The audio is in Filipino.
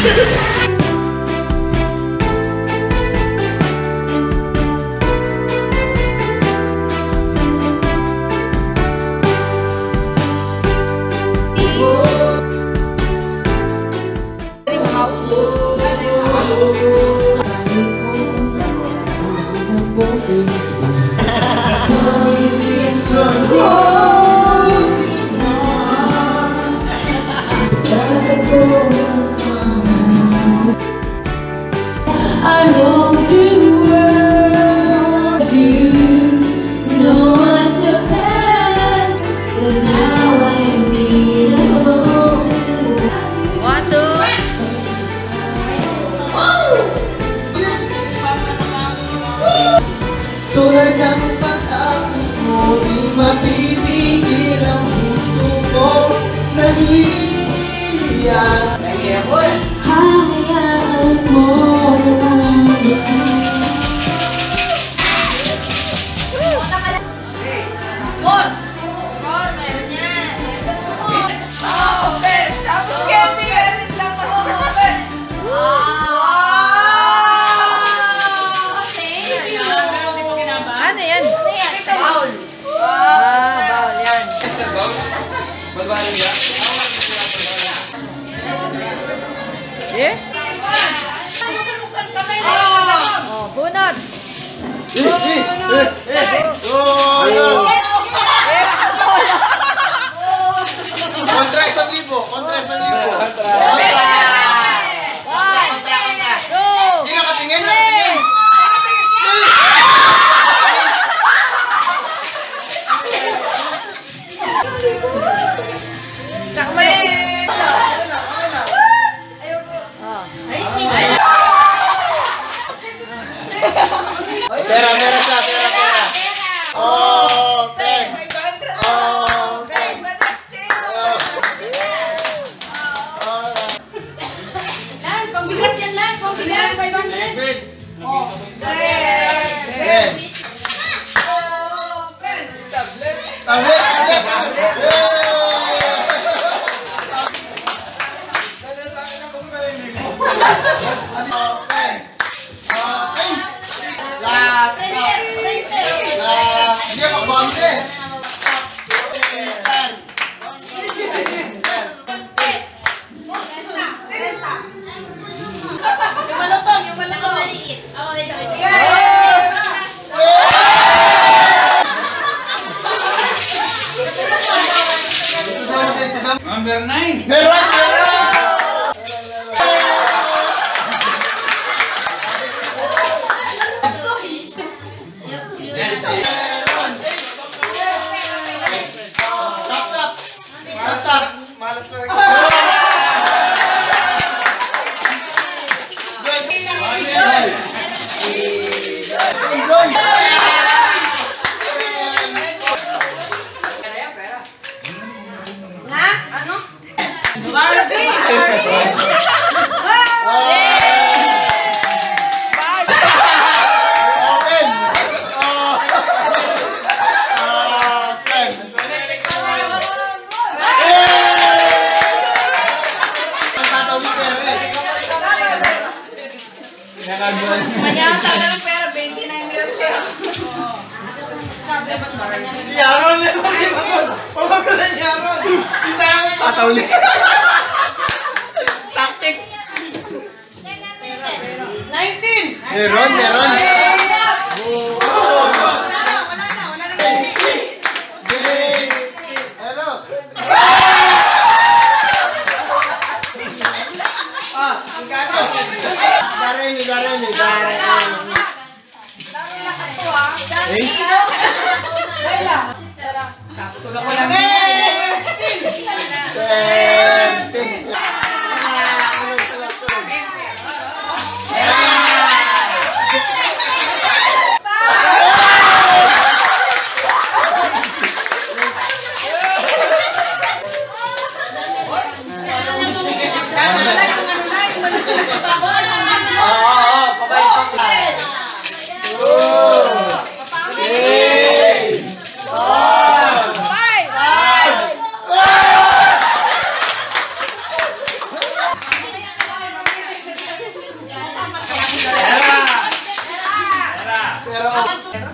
I know too well you know what to tell, but now I need a home. 1, 2. Tulad ng pagkapos mo, di mapipigil ang puso ko. Nagliliyan. Hayaan mo naman ito. Meron yan. Open! Tapos candy, edit lang ako. Open! Ano yan? Bowl. Bowl yan. Balbalin niya? Eh? Oh, bunot. Kontra 1,000. Kontra 1,000. Kontra. Hindi nakatingin. Pera. Open. Lan, pambigas yan lang. Pambigas, 500. Oh. Yung malutong. Maliit. Number 9. Malas na rin. Ha? Ano? Barbie! Manyang tagal ng pera, 29 miras kayo. Yaron na yung pamagulan ni Yaron. Isa yung patawli. Tactics. 19! Meron. 1, 2,